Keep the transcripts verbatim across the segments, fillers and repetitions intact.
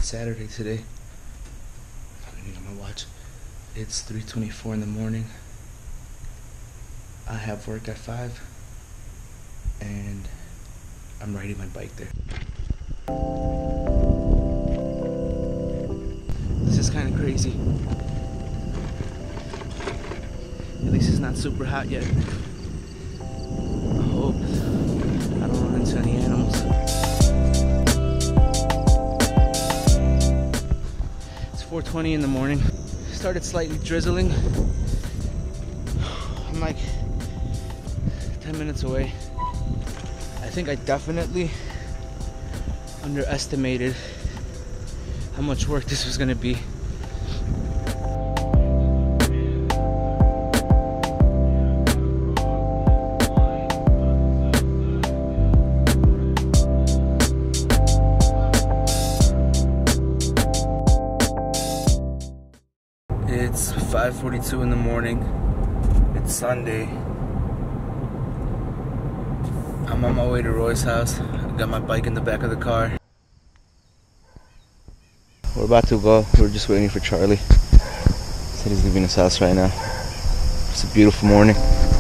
Saturday today. I don't need my watch. It's three twenty-four in the morning. I have work at five, and I'm riding my bike there. This is kind of crazy. At least it's not super hot yet. I hope I don't run into any animals. It's four twenty in the morning. Started slightly drizzling. I'm like ten minutes away. I think I definitely underestimated how much work this was gonna be. It's five forty-two in the morning. It's Sunday. I'm on my way to Roy's house. I got my bike in the back of the car. We're about to go. We're just waiting for Charlie. Said he's leaving his house right now. It's a beautiful morning.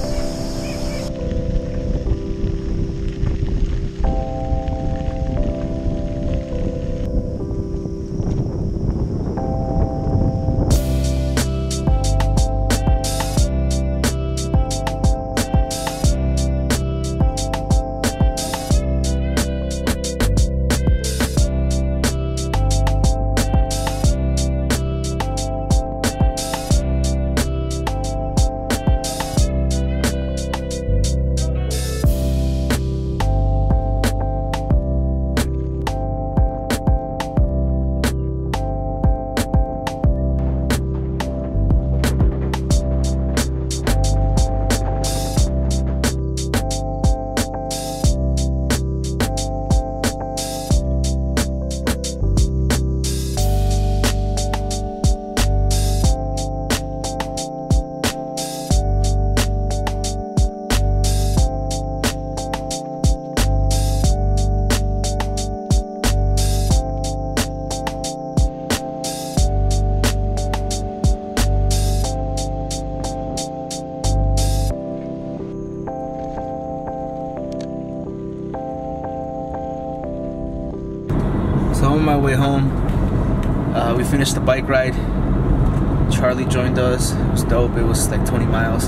So on my way home, uh, we finished the bike ride. Charlie joined us. It was dope. It was like twenty miles.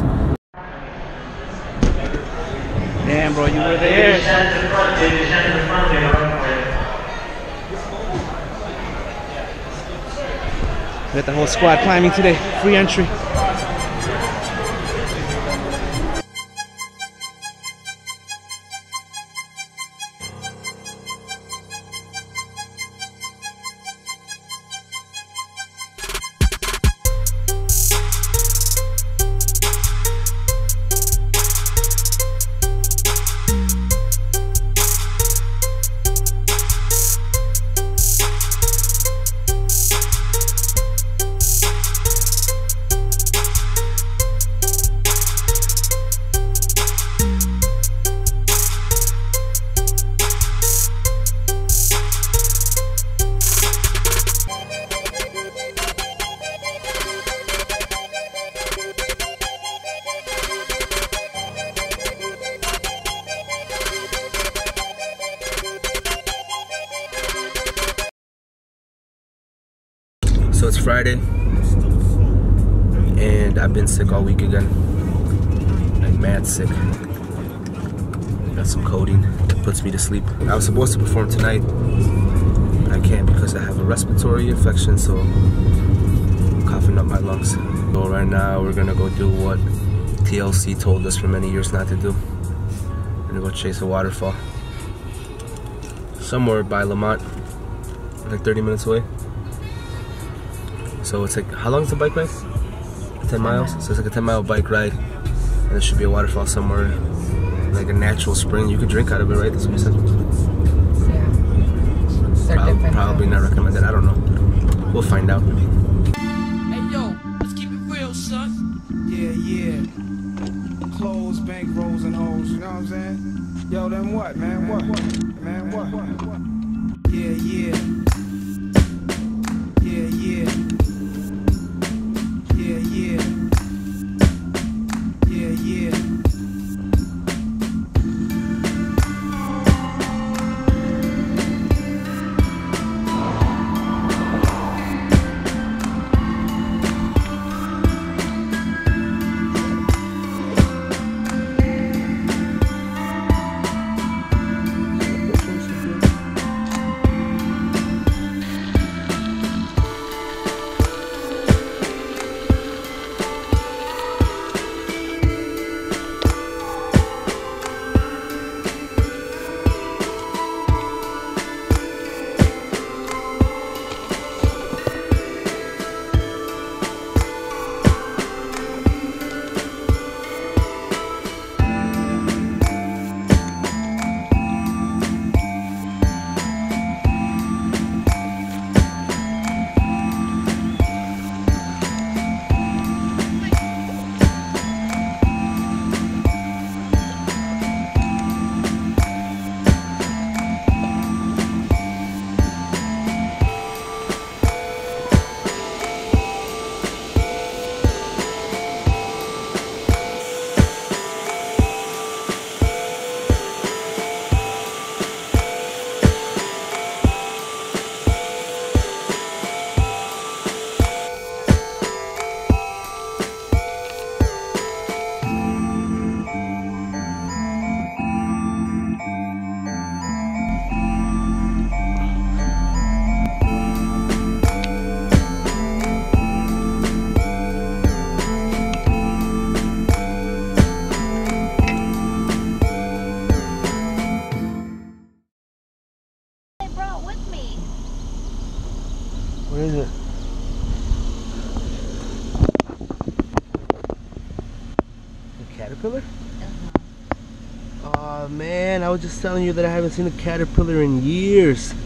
Damn, bro, you were there. We got the whole squad climbing today. Free entry. So it's Friday, and I've been sick all week again, like mad sick. Got some codeine that puts me to sleep. I was supposed to perform tonight, but I can't because I have a respiratory infection, so I'm coughing up my lungs. So right now we're gonna go do what T L C told us for many years not to do. We're gonna go chase a waterfall somewhere by Lamont, like thirty minutes away. So it's like, how long is the bike ride? ten miles? So it's like a ten mile bike ride. And there should be a waterfall somewhere, like a natural spring. You could drink out of it, right? That's what you said? Yeah. Probably, probably not recommended, I don't know. We'll find out. Hey yo, let's keep it real, son. Yeah, yeah. Clothes, bank rolls, and hoes, you know what I'm saying? Yo, then what, man? What? Man, what? Yeah, yeah. Where is it? The caterpillar? Uh-huh. Oh man, I was just telling you that I haven't seen a caterpillar in years.